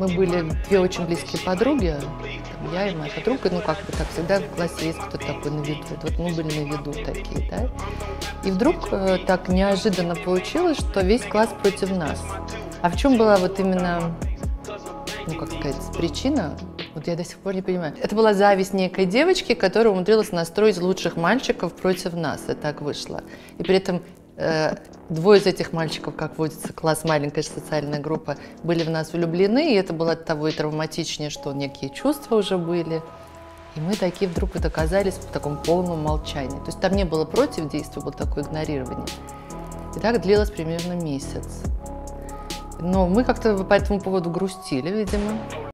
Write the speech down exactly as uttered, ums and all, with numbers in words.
Мы были две очень близкие подруги, там, я и моя подруга, ну как бы так всегда в классе есть кто-то такой на виду. Вот мы были на виду такие, да. И вдруг э, так неожиданно получилось, что весь класс против нас. А в чем была вот именно, ну как сказать, причина? Вот я до сих пор не понимаю. Это была зависть некой девочки, которая умудрилась настроить лучших мальчиков против нас. И так вышло. И при этом э, двое из этих мальчиков, как водится, класс, маленькая социальная группа, были в нас влюблены. И это было от того и травматичнее, что некие чувства уже были. И мы такие вдруг вот оказались в таком полном молчании. То есть там не было против действия, было такое игнорирование. И так длилось примерно месяц. Но мы как-то по этому поводу грустили, видимо.